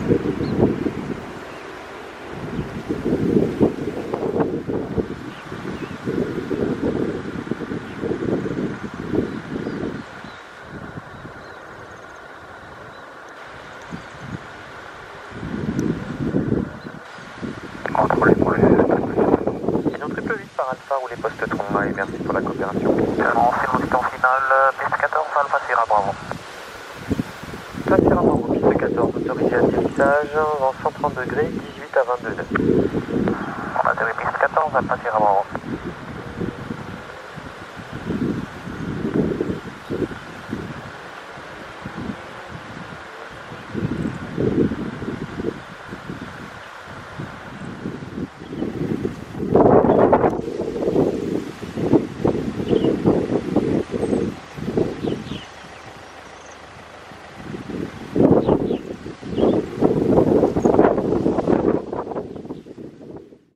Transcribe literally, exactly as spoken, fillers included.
Ou les postes trois et merci pour la coopération. Bon, c'est mon distance finale, piste quatorze, Alpha Sierra Bravo. Alpha Sierra Bravo, piste quatorze, autorisé atterrissage, vent cent trente degrés, dix-huit à vingt-deux nœuds. On atterrit piste quatorze, Alpha Sierra Bravo.